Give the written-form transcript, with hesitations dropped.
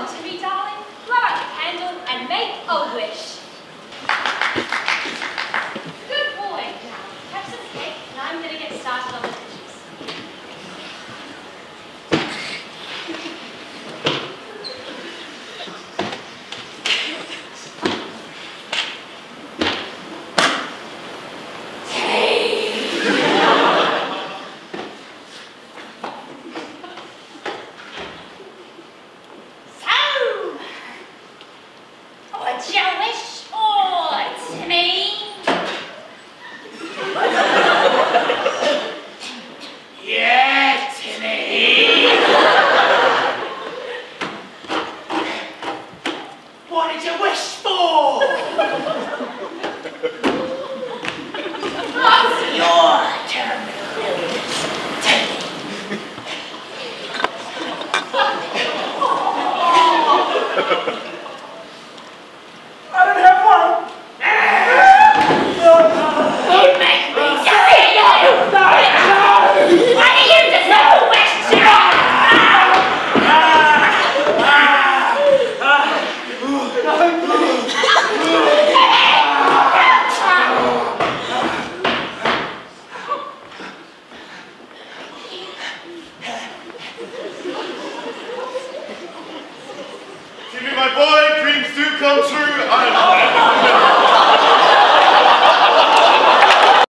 on, Timmy, darling. Blow out the candle and make a wish. Good boy. Now, have some cake, and I'm going to get started on the dishes. What's your wish for, Timmy? Yeah, Timmy! What did you wish for? What's your terminal illness, Timmy? I don't have one. You make me say no. Why do you deserve a wish, Timmy, my boy, dreams do come true.